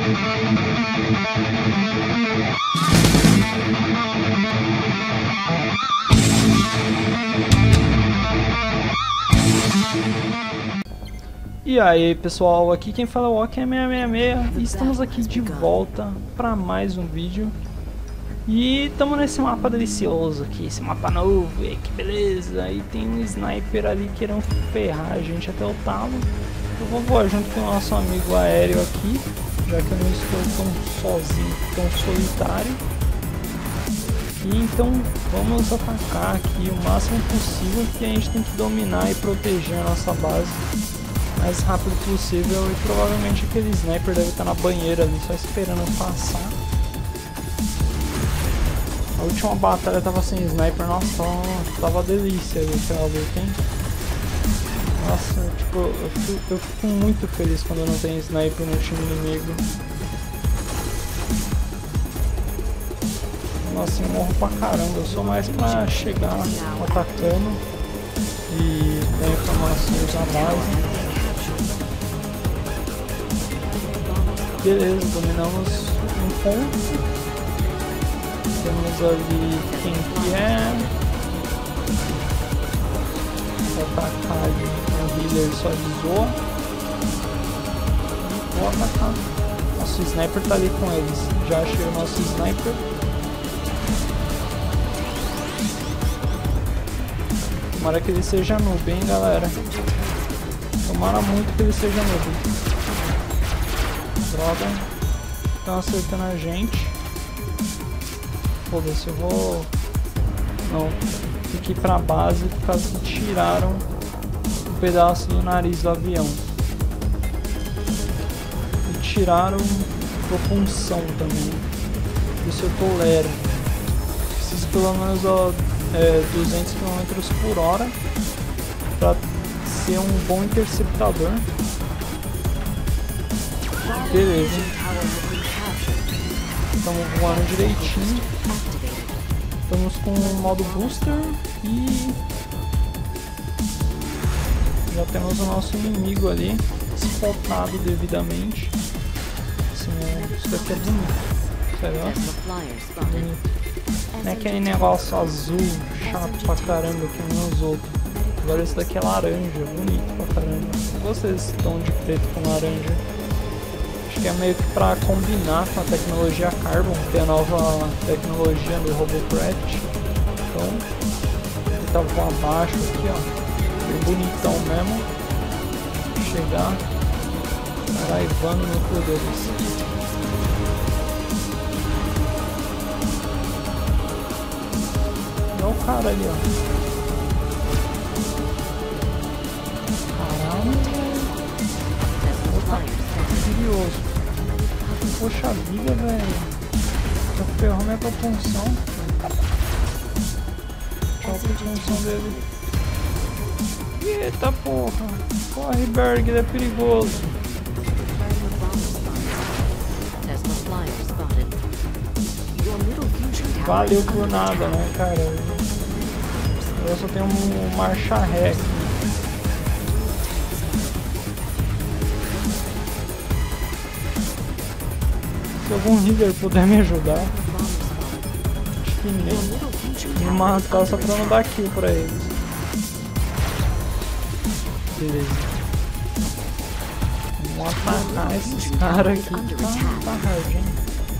E aí pessoal, aqui quem fala é o Ok666 e estamos aqui de volta para mais um vídeo. E estamos nesse mapa delicioso aqui, esse mapa novo, e que beleza. E tem um sniper ali querendo ferrar a gente até o talo. Eu vou voar junto com o nosso amigo aéreo aqui, já que eu não estou tão sozinho, tão solitário. E então vamos atacar aqui o máximo possível, que a gente tem que dominar e proteger a nossa base o mais rápido possível. E provavelmente aquele sniper deve estar na banheira ali só esperando eu passar. A última batalha tava sem sniper, nossa, tava delícia ali aquela luta, hein? Nossa, tipo, eu fico muito feliz quando não tem sniper no time inimigo. Nossa, eu morro pra caramba, eu sou mais pra chegar atacando e dar informações a mais. Beleza, dominamos um ponto. Temos ali quem que é. Vou atacar ali, o healer só de zoa. E vou atacar. Nosso sniper tá ali com eles. Já achei o nosso sniper. Tomara que ele seja noob, hein, galera. Tomara muito que ele seja noob. Droga. Estão acertando a gente. Foda-se, eu vou... Não, tem que ir pra base por causa que tiraram um pedaço do nariz do avião. E tiraram propulsão também. Isso eu tolero. Preciso pelo menos 200 km por hora pra ser um bom interceptador. Beleza. Estamos voando direitinho. Estamos com o modo booster e já temos o nosso inimigo ali spotado devidamente. Isso daqui é bonito. Sério, ó. Bonito. Não é aquele negócio azul chato pra caramba que nem os outros. Agora esse daqui é laranja, bonito pra caramba. Eu gostei desse tom de preto com laranja. Acho que é meio que pra combinar com a tecnologia Carbon, que é a nova tecnologia do Robocraft. Então, ele tá voando abaixo aqui, ó. Bem bonitão mesmo. Chegar, raivando no núcleo deles. Olha o cara ali, ó. Caralho. Curioso. Poxa vida, velho. Já ferrou minha propulsão. Qual a propulsão dele? Eita porra. Corre, Berg, ele é perigoso. Valeu por nada, né, cara? Eu só tenho um marcha ré aqui. Se algum healer puder me ajudar, acho que nem me matar só pra não dar kill pra eles. Beleza. Vamos atacar esses caras aqui. Tá hard, hein?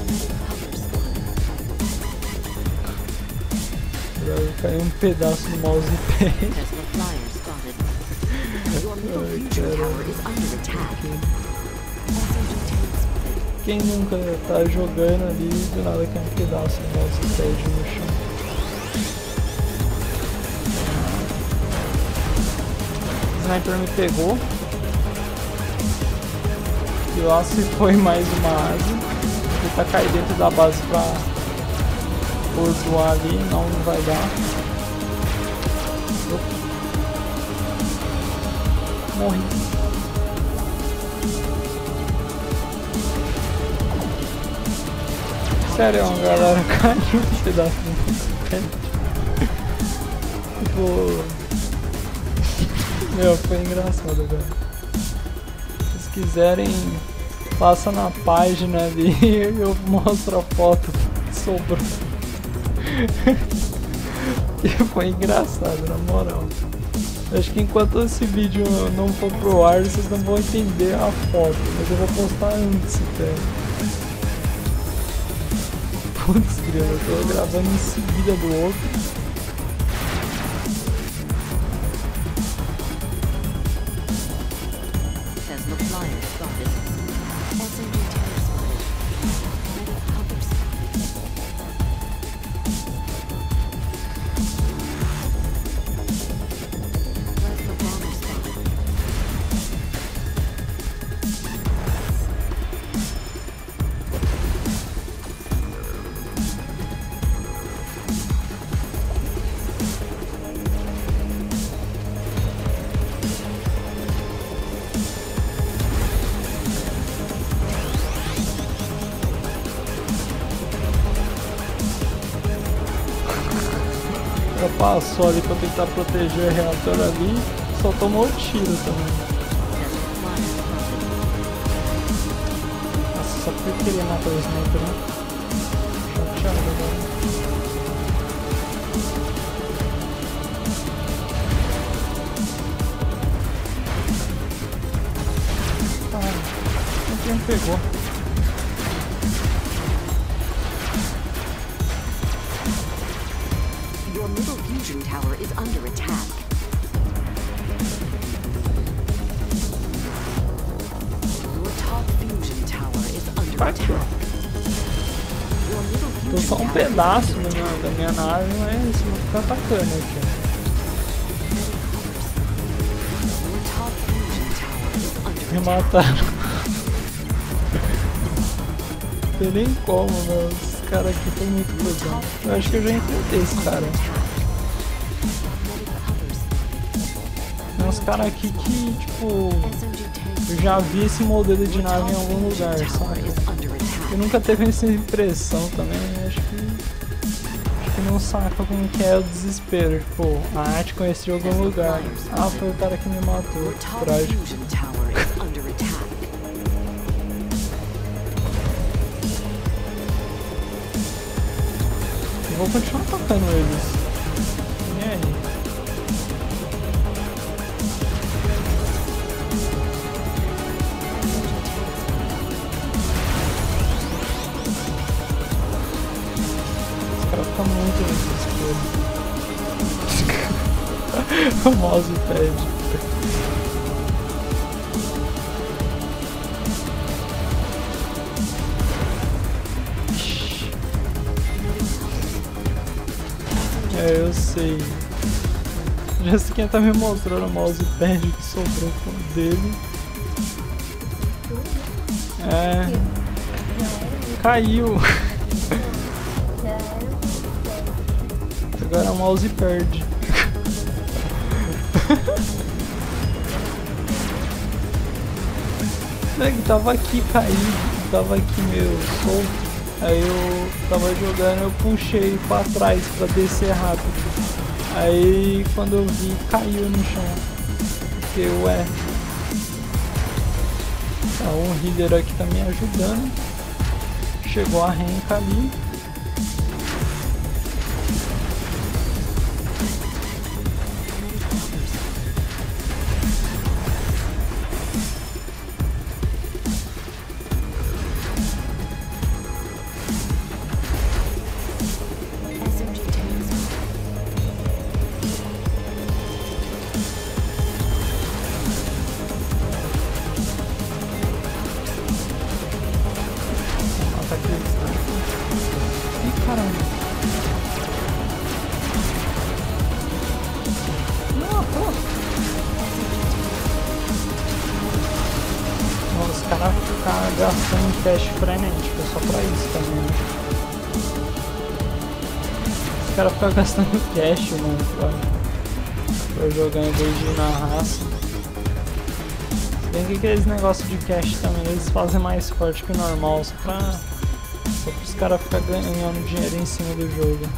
Caiu um pedaço do mousepad. Quem nunca tá jogando ali e do nada cai um pedaço do mousepad no chão. O sniper me pegou. E lá se foi mais uma asa. Vou tentar cair dentro da base pra bordoar ali, não vai dar. Morri. Sério, galera, caiu um pedaço do pé. Tipo... Meu, foi engraçado, velho. Se vocês quiserem Passa na página ali e eu mostro a foto que sobrou. E foi engraçado, na moral. Acho que enquanto esse vídeo não for pro ar, vocês não vão entender a foto, mas eu vou postar antes até. Putz, eu tô gravando em seguida do outro. Já passou ali pra tentar proteger o reator ali, só tomou tiro também. Nossa, só porque eu queria matar o sniper, né? Chateado agora. Ah, não pegou. Your middle fusion tower is under attack. Your top fusion tower is under attack. Your middle Tô fusion só um pedaço da minha nave, mas vou ficar atacando aqui. Your top fusion tower is under Me attack. mataram. Não tem nem como, meu. Esse cara aqui foi muito legal. Eu acho que eu já enfrentei esse cara. Tem uns caras aqui que, tipo, eu já vi esse modelo de nave em algum lugar, sabe? Eu nunca teve essa impressão também, acho que não saca como que é o desespero. Tipo, a arte conheci em algum lugar. Ah, foi o cara que me matou. Your top Trágico. fusion tower is under attack. Eu vou continuar atacando eles. E aí? Os caras ficam muito desespero. O mouse pede. É, eu sei. Já sei quem tá me mostrando o mousepad que sobrou dele. É. Caiu. Agora o mouse perde. Ele tava aqui caído, tava aqui meio solto. Aí eu tava jogando, eu puxei pra trás pra descer rápido. Aí quando eu vi, caiu no chão. Porque, ué. Tá, um healer aqui tá me ajudando. Chegou a renca ali. Ih, caramba. Não, pô. Os caras ficam gastando teste frenético, é só pra isso também. Os caras ficam gastando cash, mano, pra jogar em vez de ir na raça. Tem que aqueles negócios de cash também, eles fazem mais forte que o normal, só pros caras ficarem ganhando dinheiro em cima do jogo.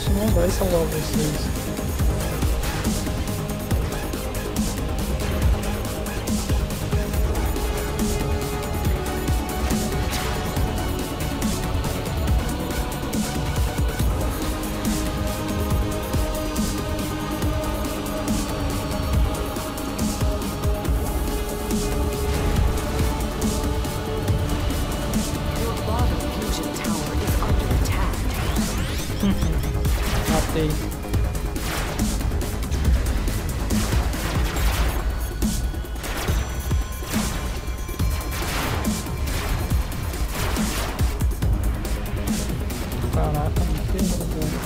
isso não vai salvar vocês. Matei. Caraca, não tem problema.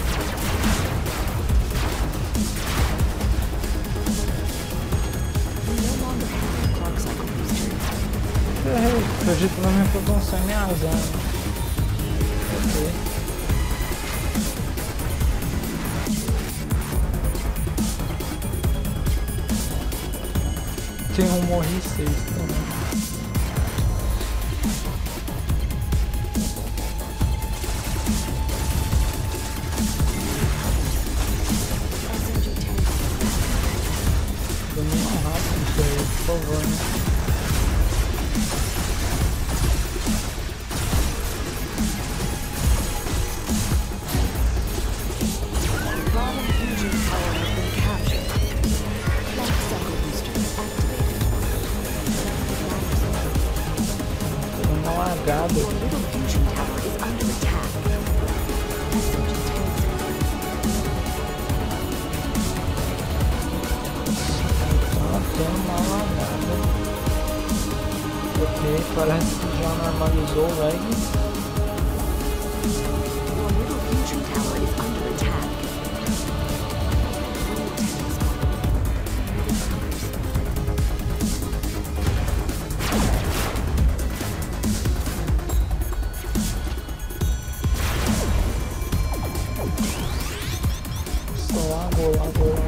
Acredito na minha produção e minha azar. Ok. Tem um morri 6 também. Domina rápido isso aí, por favor, né? Lagado. Tá tendo uma lagada. Ok, parece que já normalizou o lag. Lagou.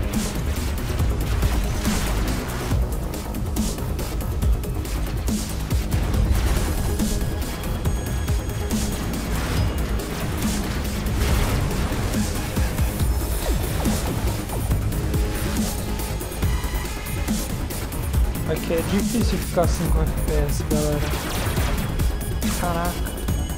Aqui é difícil ficar 5 FPS, galera. Caraca.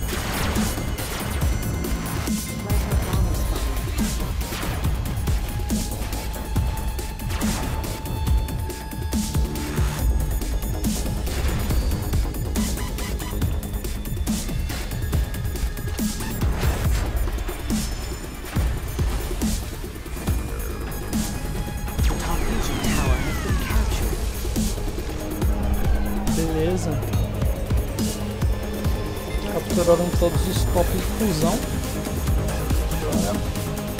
Beleza. Capturaram todos os topos de fusão. Agora.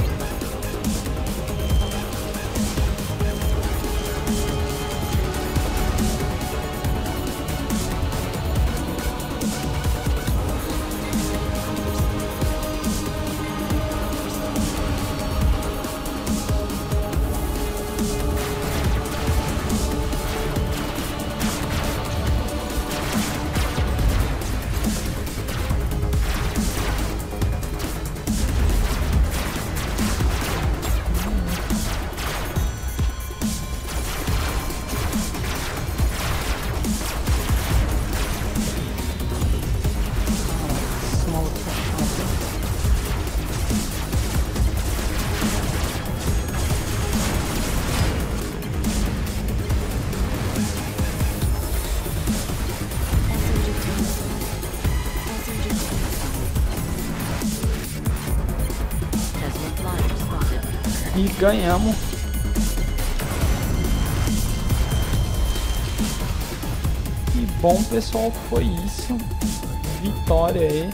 E ganhamos. E bom, pessoal, foi isso. Vitória aí.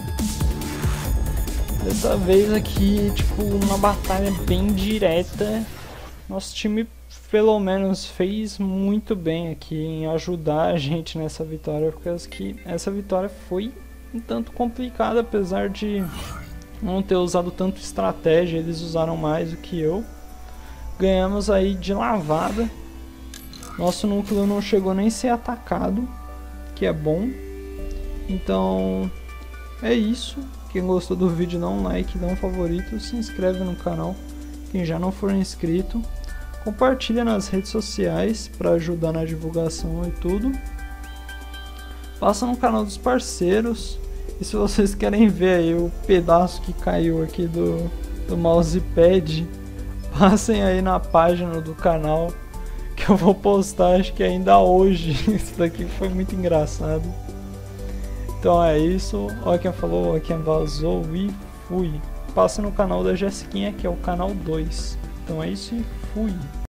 Dessa vez aqui, tipo, uma batalha bem direta. Nosso time, pelo menos, fez muito bem aqui em ajudar a gente nessa vitória, porque essa vitória foi um tanto complicada, apesar de não ter usado tanto estratégia, eles usaram mais do que eu. Ganhamos aí de lavada. Nosso núcleo não chegou nem a ser atacado, que é bom. Então é isso. Quem gostou do vídeo, dá um like, dá um favorito, se inscreve no canal. Quem já não for inscrito, compartilha nas redes sociais para ajudar na divulgação e tudo. Passa no canal dos parceiros. E se vocês querem ver aí o pedaço que caiu aqui do mousepad, passem aí na página do canal que eu vou postar, acho que ainda hoje. Isso daqui foi muito engraçado. Então é isso. Ó quem falou, ó quem vazou e fui. Passa no canal da Jessiquinha, que é o canal 2. Então é isso e fui.